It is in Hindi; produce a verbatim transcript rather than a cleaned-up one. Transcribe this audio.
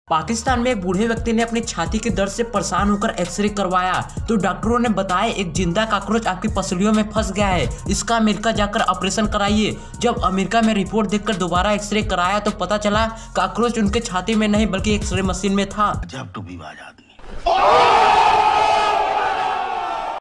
पाकिस्तान में एक बूढ़े व्यक्ति ने अपनी छाती के दर्द से परेशान होकर एक्सरे करवाया तो डॉक्टरों ने बताया एक जिंदा कॉकरोच आपकी पसलियों में फंस गया है, इसका अमेरिका जाकर ऑपरेशन कराइए। जब अमेरिका में रिपोर्ट देखकर दोबारा एक्सरे कराया तो पता चला कॉकरोच उनके छाती में नहीं बल्कि एक्सरे मशीन में था। अजब टू बीवाज आदमी।